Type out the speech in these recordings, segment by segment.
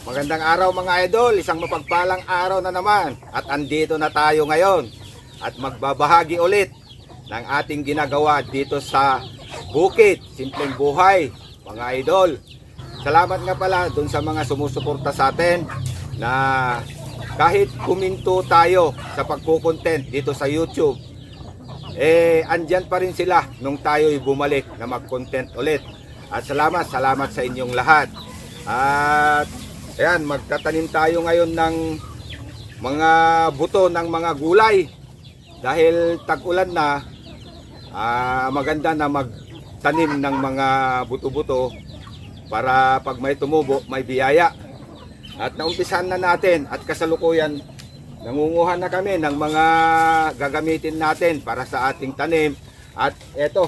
Magandang araw mga idol, isang mapagpalang araw na naman at andito na tayo ngayon at magbabahagi ulit ng ating ginagawa dito sa bukid, simpleng buhay mga idol. Salamat nga pala dun sa mga sumusuporta sa atin na kahit kuminto tayo sa pagkukontent dito sa YouTube, andyan pa rin sila nung tayo'y bumalik na mag-content ulit. At salamat sa inyong lahat. At ayan, magtatanim tayo ngayon ng mga buto ng mga gulay. Dahil tag-ulan na, maganda na magtanim ng mga buto-buto para pag may tumubo, may biyaya. At naumpisan na natin at kasalukuyan, nangunguha na kami ng mga gagamitin natin para sa ating tanim. At eto,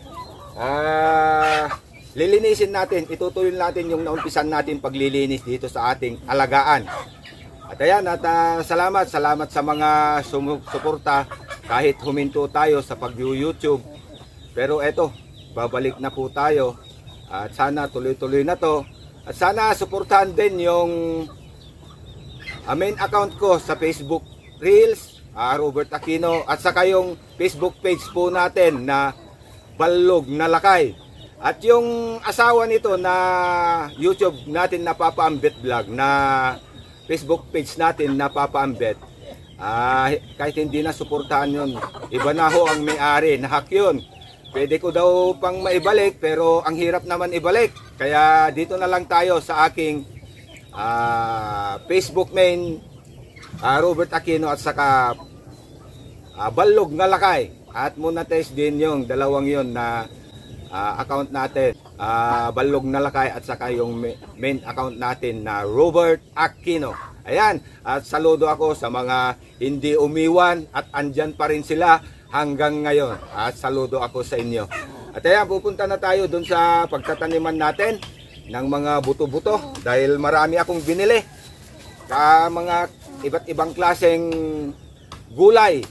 lilinisin natin, itutuloy natin yung naumpisan natin paglilinis dito sa ating alagaan. At ayan, at salamat sa mga sumusuporta kahit huminto tayo sa pag-YouTube. Pero eto, babalik na po tayo at sana tuloy-tuloy na to. At sana suportahan din yung main account ko sa Facebook Reels, Robert Aquino, at saka yung Facebook page po natin na Balog na Lakay. At yung asawa nito na YouTube natin na Papa Ambet Vlog, na Facebook page natin na Papa Ambet, kahit hindi na suportahan yun, iba na ho ang may-ari, na-hack yun. Pwede ko daw pang maibalik pero ang hirap naman ibalik. Kaya dito na lang tayo sa aking Facebook main, Robert Aquino, at saka Balog na Lakay. At monetize din yung dalawang yon na account natin, Balog na Lakay, at saka yung main account natin na Robert Aquino. Ayan, at saludo ako sa mga hindi umiwan at andyan pa rin sila hanggang ngayon. At saludo ako sa inyo. At ayan, pupunta na tayo dun sa pagtataniman natin ng mga buto-buto dahil marami akong binili ka mga iba't ibang klaseng gulay.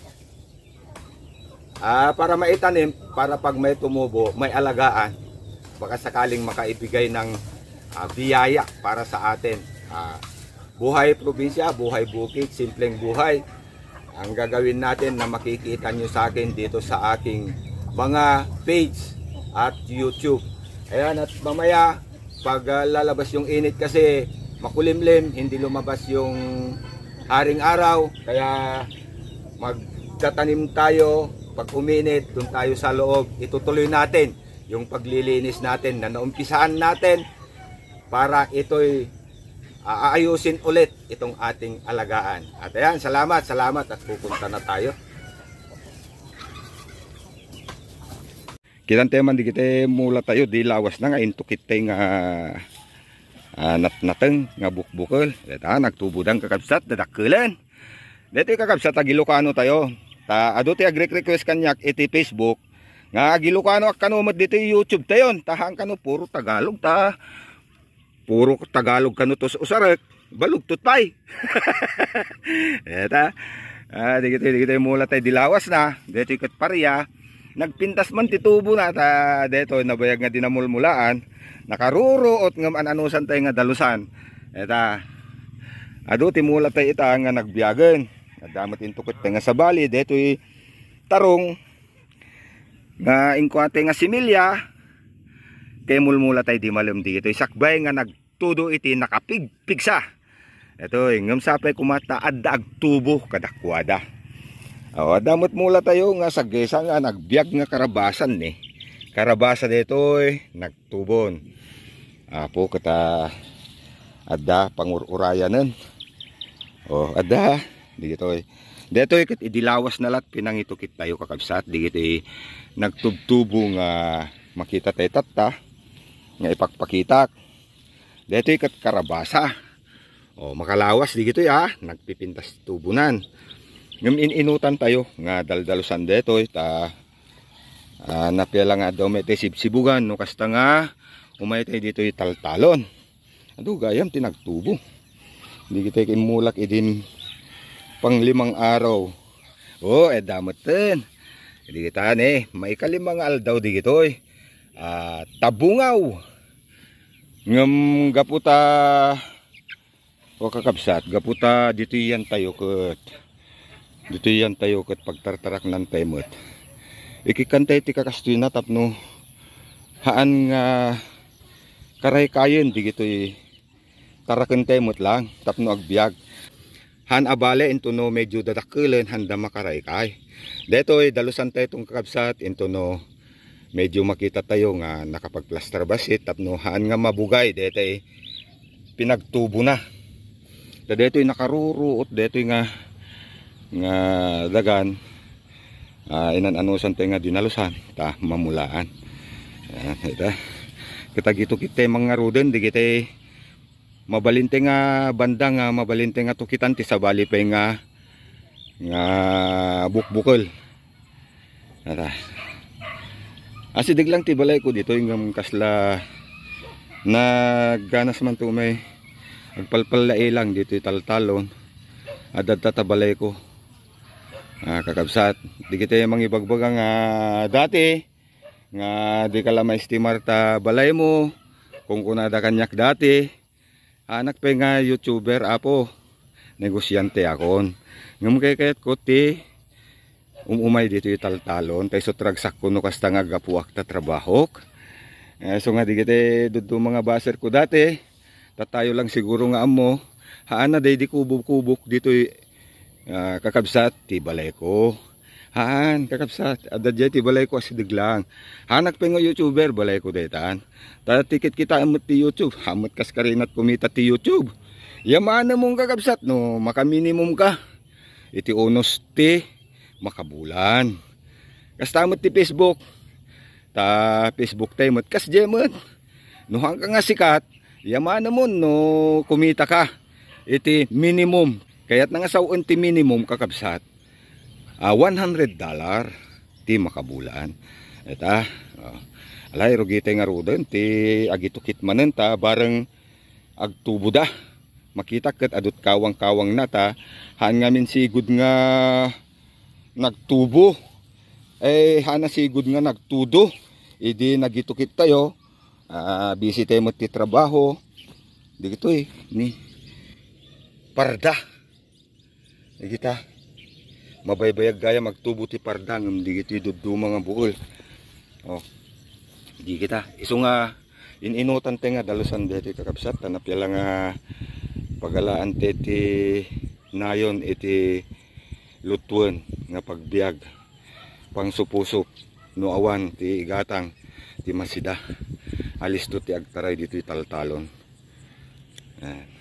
Para maitanim, para pag may tumubo, may alagaan, baka sakaling makaibigay ng biyaya para sa atin. Buhay probinsya, buhay bukid, simpleng buhay ang gagawin natin na makikita nyo sa akin dito sa aking mga page at YouTube. Ayan, at mamaya pag lalabas yung init kasi makulimlim, hindi lumabas yung haring araw, kaya magtatanim tayo. Pag uminit, doon tayo sa loob, itutuloy natin yung paglilinis natin na naumpisahan natin para ito'y aayusin ulit itong ating alagaan. At ayan, salamat at pupunta na tayo. Kinanteman di kita mula tayo, di lawas na nga intukit tayo nga nateng nga bukbukol. Deta, nagtubudang kakabsat, dadakulan. Dito yung kakabsat, Ilocano tayo. Ado ti agrek-request kanyak iti Facebook nga Ilocano ak kanumad dito YouTube tayon, tahang kano puro Tagalog puro Tagalog kano tos usarek balugtot pay. Eta di mula tay dilawas na dito ket pareya nagpintas man ti tubo na dito nabayag nga dinamulmulaan nakaruruot nga anusan tay nga dalusan. Eta ado ti mula tay ita nga nagbiyagen. Damat intukot nga sa bali, deto'y tarong nga inkwate nga similya kay mulmula tayo di malam dito. Sakbay nga nagtudo iti nakapigpigsa. Ito, ngam sapay kumata adda agtubo kadakwada. Damot mula tayo nga sa gesa nga nagbiag nga karabasan ni. Karabasa deto'y nagtubon. Apo kata adda pangururayanan. Adda dito ket idilawas na lat pinangitukit tayo kakabsat dito nagtubtubo nga makita tayo tatta nga ipakpakitak dito ket karabasa makalawas dito nagpipintas tubunan ngem inutan tayo nga daldalusan dito napela nga daw may sibsibugan no kasta nga umay tayo dito taltalon ado gayam tinagtubo di kita imulak idin pang 5 araw. Damoten. Hindi kita may kalimang aldaw di gito tabungaw. Ngam gaputa O kakabsat, gaputa dito yan tayo ket pagtartarak nan temot. Ikikantay ti kakastoy na tapno haan nga karay kayen di gitoy taraken temot lang tapno agbiag. Han abale into no medyo dadakulen handa makaray kay. Detoy dalusan tayo tong kakabsat into no medyo makita tayo nga nakapagplaster basit tapno haan nga mabugay detoy pinagtubo na. Detoy nakaruruot detoy nga dagan inananusan tayo nga dinalusan ta mamulaan. Ita kita gito kita mga ruden di kita mabalinte nga banda nga mabalinte nga tukitan ti sabali pa nga bukbukol. Ata asidig lang ti balay ko dito yung kasla nagganas man to may agpalpalai lang dito taltalon adad tatabalay ko. Kakabsat di kita yung mga ibagbaga nga dati nga di ka lang ma-estimar ta balay mo kung kunada kanyak dati anak pa nga YouTuber apo negosyante akon ngam kay kayat ko ti umay dito yung taltalon tayo so tragsak ko no kasta nga gapuak ta trabahok. So nga di kita dudu mga baser ko dati tatayo lang siguro nga amo haan na day di kubok-kubok dito kakabsat ti balay ko. Haan kakabsat adadya ti balay ko asidig lang. Hanak pa nga YouTuber balay ko detan. Tikit kita amot ti YouTube. Hamot kas karinat kumita ti YouTube. Yamana mong kakabsat no makaminimum ka. Iti unos ti makabulan. Kasta amot ti Facebook. Ta Facebook tayo mot kas jemot. No hang ka nga sikat. Yamana mo no kumita ka. Iti minimum. Kaya't nangasawan ti minimum kakabsat. $100 ti makabulan. Eta alay rugite nga ruden ti agitukit manen ta bareng agtubo da. Makita ket adut kawang-kawang na ta haan nga min sigud nga nagtubo. Haan na sigud nga nagtudo. Idi nagitukit tayo. Busy tayo mo ti trabaho. Di gito ni parda. Di kita mabaybayag gaya magtubo ti parda ngam di gito dudu mga buol. Di kita iso nga ininutan te nga dalusan deti kakabsat tanapya lang nga pagalaan te ti nayon iti lutuan nga pagbiag pang supusup no awan ti igatang ti masida alis to ti agtaray dito taltalon.